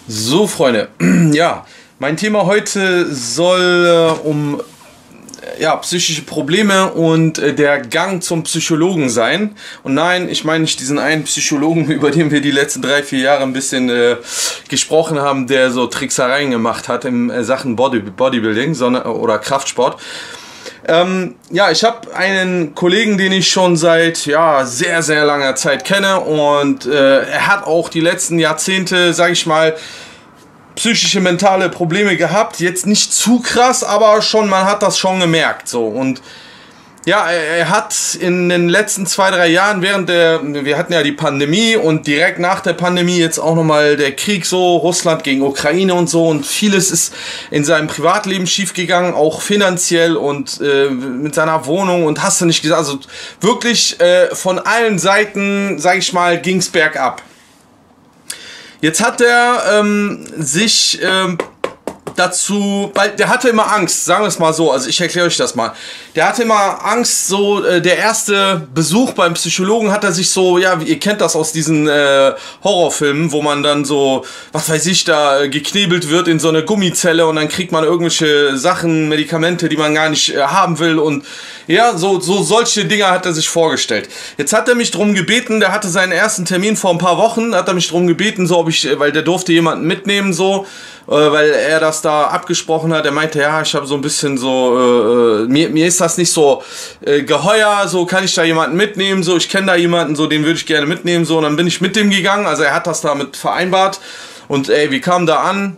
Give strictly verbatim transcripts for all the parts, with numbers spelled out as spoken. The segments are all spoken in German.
So, Freunde, ja, mein Thema heute soll äh, um ja, psychische Probleme und äh, der Gang zum Psychologen sein. Und nein, ich meine nicht diesen einen Psychologen, über den wir die letzten drei, vier Jahre ein bisschen äh, gesprochen haben, der so Tricksereien gemacht hat in äh, Sachen Body, Bodybuilding sondern, oder Kraftsport. Ähm, ja, ich habe einen Kollegen, den ich schon seit ja, sehr, sehr langer Zeit kenne und äh, er hat auch die letzten Jahrzehnte, sage ich mal, psychische, mentale Probleme gehabt. Jetzt nicht zu krass, aber schon, man hat das schon gemerkt. So. Und ja, er, er hat in den letzten zwei, drei Jahren, während der, wir hatten ja die Pandemie und direkt nach der Pandemie jetzt auch nochmal der Krieg so, Russland gegen Ukraine und so, und vieles ist in seinem Privatleben schiefgegangen, auch finanziell und äh, mit seiner Wohnung und hast du nicht gesagt, also wirklich äh, von allen Seiten, sag ich mal, ging's bergab. Jetzt hat er ähm, sich ähm, dazu, weil der hatte immer Angst, sagen wir es mal so, also ich erkläre euch das mal. Der hatte immer Angst, so äh, der erste Besuch beim Psychologen hat er sich so, ja, ihr kennt das aus diesen äh, Horrorfilmen, wo man dann so, was weiß ich, da äh, geknebelt wird in so eine Gummizelle und dann kriegt man irgendwelche Sachen, Medikamente, die man gar nicht äh, haben will und ja, so, so solche Dinge hat er sich vorgestellt. Jetzt hat er mich drum gebeten, der hatte seinen ersten Termin vor ein paar Wochen, hat er mich drum gebeten, so ob ich, weil der durfte jemanden mitnehmen, so, äh, weil er das da abgesprochen hat. Er meinte, ja, ich habe so ein bisschen so, äh, mir, mir ist das nicht so äh, geheuer, so kann ich da jemanden mitnehmen, so ich kenne da jemanden, so den würde ich gerne mitnehmen, so und dann bin ich mit dem gegangen, also er hat das damit vereinbart und ey, wir kamen da an.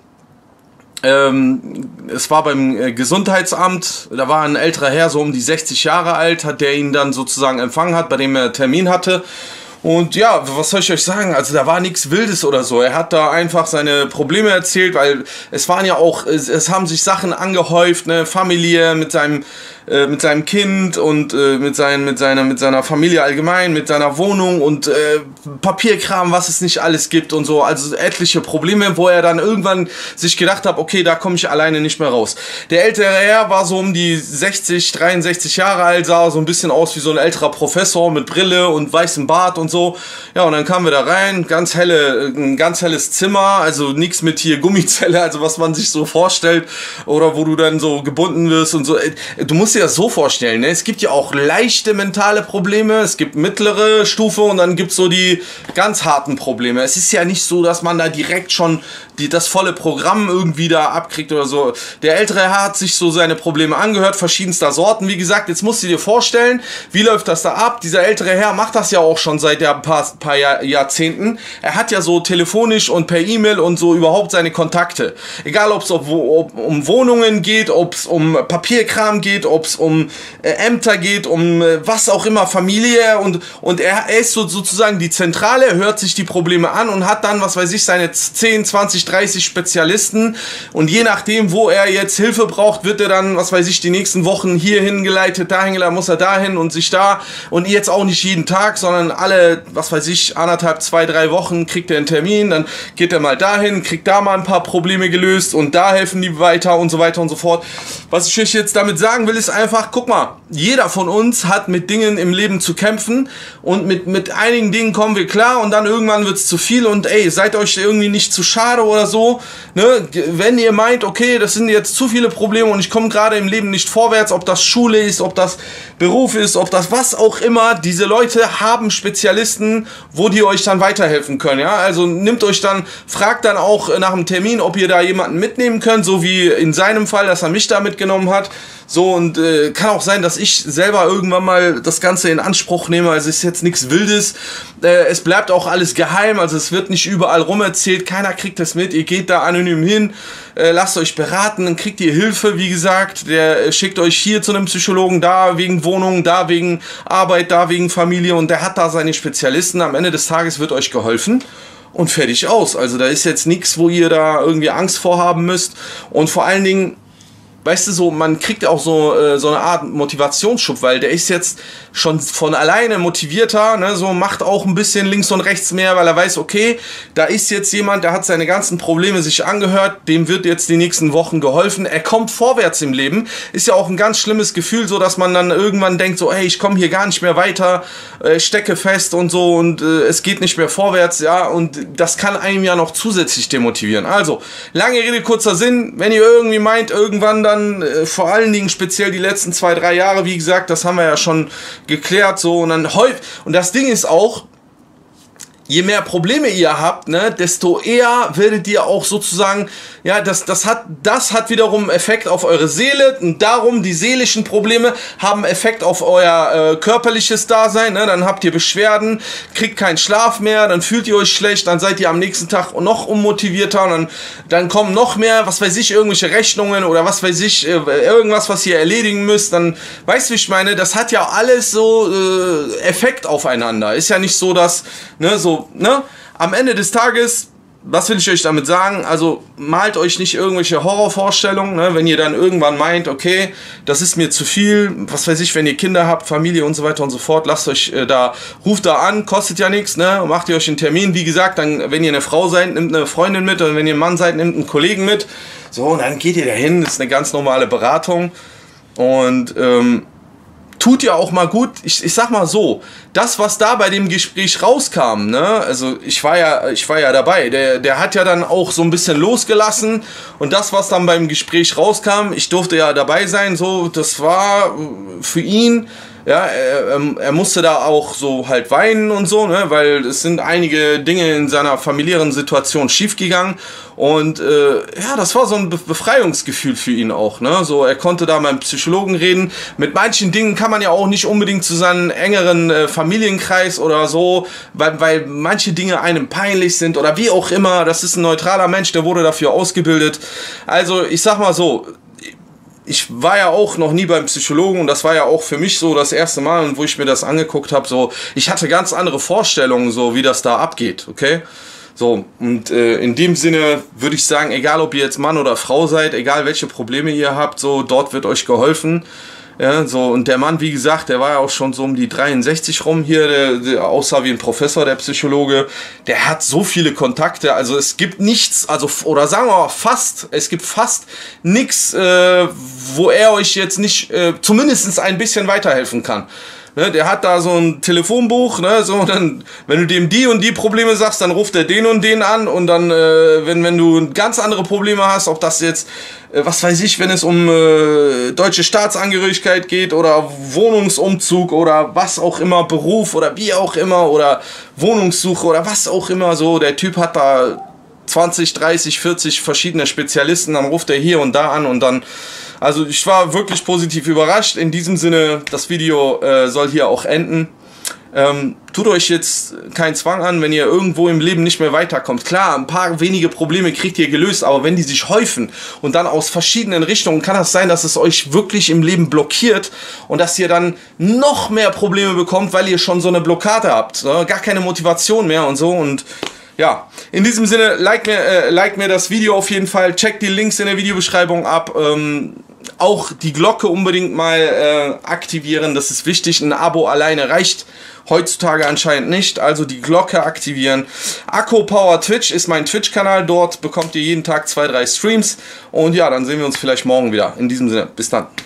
Ähm, es war beim äh, Gesundheitsamt, da war ein älterer Herr, so um die sechzig Jahre alt, hat der ihn dann sozusagen empfangen hat, bei dem er Termin hatte. Und ja, was soll ich euch sagen, also da war nichts Wildes oder so, er hat da einfach seine Probleme erzählt, weil es waren ja auch, es, es haben sich Sachen angehäuft, ne, Familie mit seinem, äh, mit seinem Kind und äh, mit, seinen, mit, seiner, mit seiner Familie allgemein, mit seiner Wohnung und äh, Papierkram, was es nicht alles gibt und so, also etliche Probleme, wo er dann irgendwann sich gedacht hat, okay, da komme ich alleine nicht mehr raus. Der ältere Herr war so um die sechzig, dreiundsechzig Jahre alt, sah so ein bisschen aus wie so ein älterer Professor mit Brille und weißem Bart und so. So. Ja, und dann kamen wir da rein, ganz helle, ein ganz helles Zimmer, also nichts mit hier Gummizelle, also was man sich so vorstellt, oder wo du dann so gebunden wirst und so. Du musst dir das so vorstellen, ne? Es gibt ja auch leichte mentale Probleme, es gibt mittlere Stufe und dann gibt es so die ganz harten Probleme. Es ist ja nicht so, dass man da direkt schon die, das volle Programm irgendwie da abkriegt oder so. Der ältere Herr hat sich so seine Probleme angehört, verschiedenster Sorten. Wie gesagt, jetzt musst du dir vorstellen, wie läuft das da ab? Dieser ältere Herr macht das ja auch schon seit ja ein paar, paar Jahr, Jahrzehnten. Er hat ja so telefonisch und per E-Mail und so überhaupt seine Kontakte. Egal, ob es um Wohnungen geht, ob es um Papierkram geht, ob es um äh, Ämter geht, um äh, was auch immer, Familie und, und er, er ist so, sozusagen die Zentrale, er hört sich die Probleme an und hat dann, was weiß ich, seine zehn, zwanzig, dreißig Spezialisten und je nachdem, wo er jetzt Hilfe braucht, wird er dann, was weiß ich, die nächsten Wochen hier hingeleitet, dahin geleitet, muss er dahin und sich da und jetzt auch nicht jeden Tag, sondern alle, was weiß ich, anderthalb, zwei, drei Wochen kriegt er einen Termin, dann geht er mal dahin, kriegt da mal ein paar Probleme gelöst und da helfen die weiter und so weiter und so fort. Was ich euch jetzt damit sagen will, ist einfach, guck mal, jeder von uns hat mit Dingen im Leben zu kämpfen und mit, mit einigen Dingen kommen wir klar und dann irgendwann wird es zu viel und ey, seid euch irgendwie nicht zu schade oder so, ne? Wenn ihr meint, okay, das sind jetzt zu viele Probleme und ich komme gerade im Leben nicht vorwärts, ob das Schule ist, ob das Beruf ist, ob das was auch immer, diese Leute haben Spezialisten, wo die euch dann weiterhelfen können, ja, also nehmt euch dann, fragt dann auch nach einem Termin, ob ihr da jemanden mitnehmen könnt, so wie in seinem Fall, dass er mich da mitgenommen hat, so und äh, kann auch sein, dass ich selber irgendwann mal das Ganze in Anspruch nehme, also ist jetzt nichts Wildes, äh, es bleibt auch alles geheim, also es wird nicht überall rum erzählt, keiner kriegt das mit, ihr geht da anonym hin, äh, lasst euch beraten, dann kriegt ihr Hilfe, wie gesagt, der äh, schickt euch hier zu einem Psychologen, da wegen Wohnung, da wegen Arbeit, da wegen Familie und der hat da seine Spezialisten, am Ende des Tages wird euch geholfen. Und fertig aus, also da ist jetzt nichts, wo ihr da irgendwie Angst vorhaben müsst und vor allen Dingen, weißt du, so, man kriegt auch so, äh, so eine Art Motivationsschub, weil der ist jetzt schon von alleine motivierter, ne, so macht auch ein bisschen links und rechts mehr, weil er weiß, okay, da ist jetzt jemand, der hat seine ganzen Probleme sich angehört, dem wird jetzt die nächsten Wochen geholfen, er kommt vorwärts im Leben, ist ja auch ein ganz schlimmes Gefühl, so dass man dann irgendwann denkt, so, hey, ich komme hier gar nicht mehr weiter, äh, stecke fest und so und äh, es geht nicht mehr vorwärts, ja, und das kann einem ja noch zusätzlich demotivieren. Also, lange Rede, kurzer Sinn, wenn ihr irgendwie meint, irgendwann dann, äh, vor allen Dingen speziell die letzten zwei, drei Jahre, wie gesagt, das haben wir ja schon geklärt, so, und dann häufig, und das Ding ist auch, je mehr Probleme ihr habt, ne, desto eher werdet ihr auch sozusagen, ja, das, das hat, das hat wiederum Effekt auf eure Seele und darum, die seelischen Probleme haben Effekt auf euer äh, körperliches Dasein, ne, dann habt ihr Beschwerden, kriegt keinen Schlaf mehr, dann fühlt ihr euch schlecht, dann seid ihr am nächsten Tag noch unmotivierter und dann, dann kommen noch mehr, was weiß ich, irgendwelche Rechnungen oder was weiß ich, äh, irgendwas, was ihr erledigen müsst, dann, weißt du, wie ich meine, das hat ja alles so äh, Effekt aufeinander, ist ja nicht so, dass, ne, so Ne? Am Ende des Tages, was will ich euch damit sagen? Also malt euch nicht irgendwelche Horrorvorstellungen, ne? Wenn ihr dann irgendwann meint, okay, das ist mir zu viel, was weiß ich, wenn ihr Kinder habt, Familie und so weiter und so fort, lasst euch äh, da, ruft da an, kostet ja nichts, ne? Macht ihr euch einen Termin, wie gesagt, dann, wenn ihr eine Frau seid, nimmt eine Freundin mit und wenn ihr ein Mann seid, nimmt einen Kollegen mit, so, und dann geht ihr dahin, das ist eine ganz normale Beratung und ähm, tut ja auch mal gut, ich, ich sag mal so, das, was da bei dem Gespräch rauskam, ne, also ich war ja, ich war ja dabei, der, der hat ja dann auch so ein bisschen losgelassen und das, was dann beim Gespräch rauskam, ich durfte ja dabei sein, so, das war für ihn, ja, er, er musste da auch so halt weinen und so, ne, weil es sind einige Dinge in seiner familiären Situation schiefgegangen und äh, ja, das war so ein Befreiungsgefühl für ihn auch, ne, so, er konnte da mit einem Psychologen reden, mit manchen Dingen kann man ja auch nicht unbedingt zu seinem engeren äh, Familienkreis oder so, weil, weil manche Dinge einem peinlich sind oder wie auch immer, das ist ein neutraler Mensch, der wurde dafür ausgebildet, also ich sag mal so, ich war ja auch noch nie beim Psychologen und das war ja auch für mich so das erste Mal, wo ich mir das angeguckt habe, so, ich hatte ganz andere Vorstellungen, so wie das da abgeht, okay? So, und äh, in dem Sinne würde ich sagen, egal ob ihr jetzt Mann oder Frau seid, egal welche Probleme ihr habt, so, dort wird euch geholfen. Ja, so, und der Mann, wie gesagt, der war ja auch schon so um die dreiundsechzig rum hier, der, der aussah wie ein Professor, der Psychologe, der hat so viele Kontakte, also es gibt nichts, also, oder sagen wir mal fast, es gibt fast nichts, äh, wo er euch jetzt nicht, äh, zumindest ein bisschen weiterhelfen kann. Ne, der hat da so ein Telefonbuch, ne, so, dann, wenn du dem die und die Probleme sagst, dann ruft er den und den an und dann, äh, wenn, wenn du ganz andere Probleme hast, ob das jetzt, äh, was weiß ich, wenn es um äh, deutsche Staatsangehörigkeit geht oder Wohnungsumzug oder was auch immer, Beruf oder wie auch immer oder Wohnungssuche oder was auch immer, so, der Typ hat da zwanzig, dreißig, vierzig verschiedene Spezialisten, dann ruft er hier und da an und dann, also ich war wirklich positiv überrascht. In diesem Sinne, das Video äh, soll hier auch enden. Ähm, tut euch jetzt keinen Zwang an, wenn ihr irgendwo im Leben nicht mehr weiterkommt. Klar, ein paar wenige Probleme kriegt ihr gelöst, aber wenn die sich häufen und dann aus verschiedenen Richtungen, kann das sein, dass es euch wirklich im Leben blockiert und dass ihr dann noch mehr Probleme bekommt, weil ihr schon so eine Blockade habt. Ne? Gar keine Motivation mehr und so und ja, in diesem Sinne, like mir, äh, like mir das Video auf jeden Fall, checkt die Links in der Videobeschreibung ab, ähm, auch die Glocke unbedingt mal äh, aktivieren, das ist wichtig, ein Abo alleine reicht heutzutage anscheinend nicht, also die Glocke aktivieren. Akku Power Twitch ist mein Twitch-Kanal, dort bekommt ihr jeden Tag zwei, drei Streams und ja, dann sehen wir uns vielleicht morgen wieder. In diesem Sinne, bis dann.